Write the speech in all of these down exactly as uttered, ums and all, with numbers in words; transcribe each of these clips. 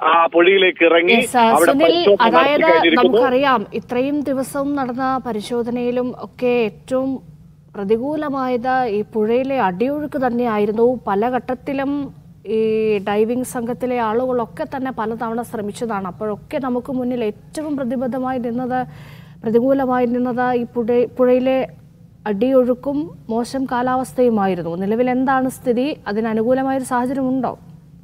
ആ പുഴയിലേക്ക് ഇറങ്ങി അതായത് നമുക്കറിയാം ഇത്രയും ദിവസം നടന്ന പരിശോധനയിലും ഒക്കെ ഏറ്റവും പ്രതികൂലമായത് ഈ പുഴയിലെ അടിയൊഴുക്ക് തന്നെയായിരുന്നു. പല ഘട്ടത്തിലും ഈ ഡൈവിംഗ് സംഘത്തിലെ ആളുകളൊക്കെ തന്നെ പലതവണ ശ്രമിച്ചതാണ്. അപ്പോഴൊക്കെ നമുക്ക് മുന്നിൽ ഏറ്റവും പ്രതിബദ്ധമായി നിന്നത് പ്രതികൂലമായി നിന്നത് ഈ പുഴ പുഴയിലെ അടിയൊഴുക്കും മോശം കാലാവസ്ഥയുമായിരുന്നു. നിലവിൽ എന്താണ് സ്ഥിതി? അതിനനുകൂലമായൊരു സാഹചര്യമുണ്ടോ?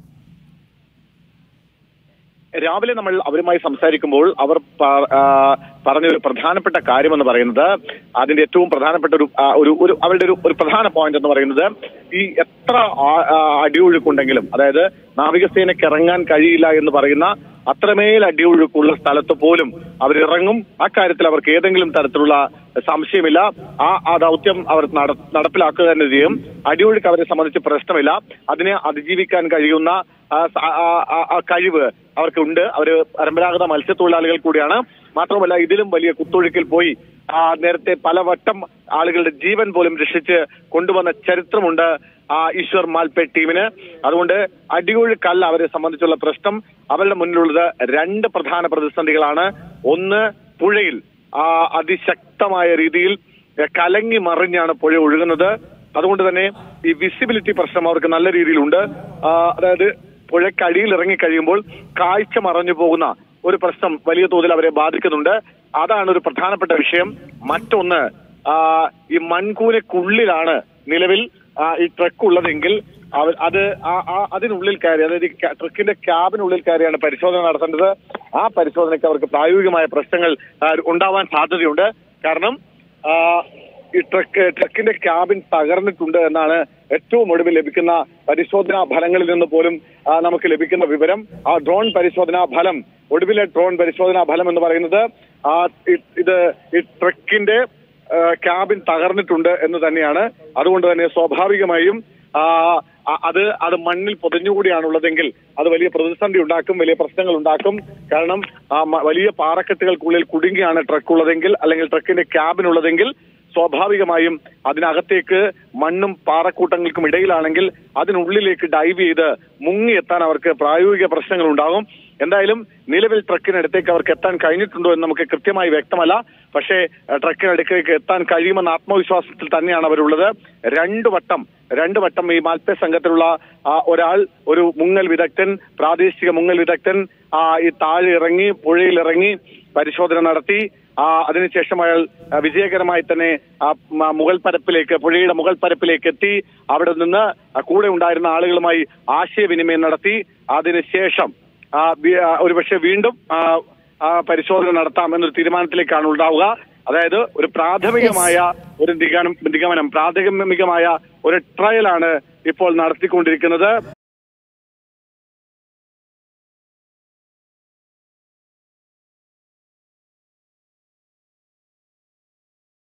രാവിലെ നമ്മൾ അവരുമായി സംസാരിക്കുമ്പോൾ അവർ പറഞ്ഞൊരു പ്രധാനപ്പെട്ട കാര്യമെന്ന് പറയുന്നത്, അതിന്റെ ഏറ്റവും പ്രധാനപ്പെട്ട ഒരു ഒരു അവരുടെ ഒരു ഒരു പ്രധാന പോയിന്റ് എന്ന് പറയുന്നത്, ഈ എത്ര അടിയൊഴുക്കുണ്ടെങ്കിലും, അതായത് നാവികസേനയ്ക്ക് ഇറങ്ങാൻ കഴിയില്ല എന്ന് പറയുന്ന അത്രമേൽ അടിയൊഴുക്കുള്ള സ്ഥലത്ത് പോലും അവരിറങ്ങും. അക്കാര്യത്തിൽ അവർക്ക് ഏതെങ്കിലും തരത്തിലുള്ള സംശയമില്ല. ആ ആ ദൗത്യം അവർ നടപ്പിലാക്കുക തന്നെ ചെയ്യും. അടിയൊഴുക്ക് അവരെ സംബന്ധിച്ച് പ്രശ്നമില്ല. അതിനെ അതിജീവിക്കാൻ കഴിയുന്ന കഴിവ് അവർക്കുണ്ട്. അവര് പരമ്പരാഗത മത്സ്യത്തൊഴിലാളികൾ കൂടിയാണ്. മാത്രമല്ല ഇതിലും വലിയ കുത്തൊഴുക്കിൽ പോയി നേരത്തെ പലവട്ടം ആളുകളുടെ ജീവൻ പോലും രക്ഷിച്ച് കൊണ്ടുവന്ന ചരിത്രമുണ്ട് ആ ഈശ്വർ മാൽപേ ടീമിന്. അതുകൊണ്ട് അടിയൊഴുക്കല്ല അവരെ സംബന്ധിച്ചുള്ള പ്രശ്നം. അവരുടെ മുന്നിലുള്ളത് രണ്ട് പ്രധാന പ്രതിസന്ധികളാണ്. ഒന്ന്, പുഴയിൽ ആ അതിശക്തമായ രീതിയിൽ കലങ്ങി മറിഞ്ഞാണ് പുഴ ഒഴുകുന്നത്. അതുകൊണ്ട് തന്നെ ഈ വിസിബിലിറ്റി പ്രശ്നം അവർക്ക് നല്ല രീതിയിലുണ്ട്. അതായത് പുഴക്കടിയിൽ ഇറങ്ങിക്കഴിയുമ്പോൾ കാഴ്ച മറഞ്ഞു പോകുന്ന ഒരു പ്രശ്നം വലിയ തോതിൽ അവരെ ബാധിക്കുന്നുണ്ട്. അതാണ് ഒരു പ്രധാനപ്പെട്ട വിഷയം. മറ്റൊന്ന്, ഈ മൺകൂനക്കുള്ളിലാണ് നിലവിൽ ഈ ട്രക്ക് ഉള്ളതെങ്കിൽ അത് അതിനുള്ളിൽ കയറി, അതായത് ട്രക്കിന്റെ ക്യാബിനുള്ളിൽ കയറിയാണ് പരിശോധന നടത്തേണ്ടത്. ആ പരിശോധനയ്ക്ക് അവർക്ക് പ്രായോഗികമായ പ്രശ്നങ്ങൾ ഉണ്ടാവാൻ സാധ്യതയുണ്ട്. കാരണം ഈ ട്രക്ക് ട്രക്കിന്റെ ക്യാബിൻ തകർന്നിട്ടുണ്ട് എന്നാണ് ഏറ്റവും ഒടുവിൽ ലഭിക്കുന്ന പരിശോധനാ ഫലങ്ങളിൽ നിന്ന് പോലും നമുക്ക് ലഭിക്കുന്ന വിവരം. ആ ഡ്രോൺ പരിശോധനാ ഫലം, ഒടുവിലെ ഡ്രോൺ പരിശോധനാ ഫലം എന്ന് പറയുന്നത് ആ ഇത് ഈ ട്രക്കിന്റെ ക്യാബിൻ തകർന്നിട്ടുണ്ട് എന്ന് തന്നെയാണ്. അതുകൊണ്ട് തന്നെ സ്വാഭാവികമായും അത് അത് മണ്ണിൽ പൊതിഞ്ഞുകൂടിയാണുള്ളതെങ്കിൽ അത് വലിയ പ്രതിസന്ധി ഉണ്ടാക്കും, വലിയ പ്രശ്നങ്ങൾ ഉണ്ടാക്കും. കാരണം വലിയ പാറക്കെട്ടുകൾക്കുള്ളിൽ കുടുങ്ങിയാണ് ട്രക്ക് ഉള്ളതെങ്കിൽ, അല്ലെങ്കിൽ ട്രക്കിന്റെ ക്യാബിൻ ഉള്ളതെങ്കിൽ സ്വാഭാവികമായും അതിനകത്തേക്ക് മണ്ണും പാറക്കൂട്ടങ്ങൾക്കും ഇടയിലാണെങ്കിൽ അതിനുള്ളിലേക്ക് ഡൈവ് ചെയ്ത് മുങ്ങിയെത്താൻ അവർക്ക് പ്രായോഗിക പ്രശ്നങ്ങൾ ഉണ്ടാകും. എന്തായാലും നിലവിൽ ട്രക്കിനടുത്തേക്ക് അവർക്ക് എത്താൻ കഴിഞ്ഞിട്ടുണ്ടോ എന്ന് നമുക്ക് കൃത്യമായി വ്യക്തമല്ല. പക്ഷേ ട്രക്കിനടുത്തേക്ക് എത്താൻ കഴിയുമെന്ന ആത്മവിശ്വാസത്തിൽ തന്നെയാണ് അവരുള്ളത്. രണ്ടു വട്ടം രണ്ടു വട്ടം ഈ മാൽപേ സംഘത്തിലുള്ള ഒരാൾ, ഒരു മുങ്ങൽ വിദഗ്ധൻ, പ്രാദേശിക മുങ്ങൽ വിദഗ്ധൻ ഈ താഴെ ഇറങ്ങി പുഴയിൽ ഇറങ്ങി പരിശോധന നടത്തി. ആ അതിനുശേഷം അയാൾ വിജയകരമായി തന്നെ മുകൾ പരപ്പിലേക്ക് പുഴയുടെ മുകൾ പരപ്പിലേക്ക് എത്തി. അവിടെ നിന്ന് കൂടെ ഉണ്ടായിരുന്ന ആളുകളുമായി ആശയവിനിമയം നടത്തി. അതിനുശേഷം ഒരുപക്ഷെ വീണ്ടും പരിശോധന നടത്താം എന്നൊരു തീരുമാനത്തിലേക്കാണ് ഉണ്ടാവുക. അതായത് ഒരു പ്രാഥമികമായ ഒരു നിഗമനം നിഗമനം പ്രാഥമികമായ ഒരു ട്രയലാണ് ഇപ്പോൾ നടത്തിക്കൊണ്ടിരിക്കുന്നത്.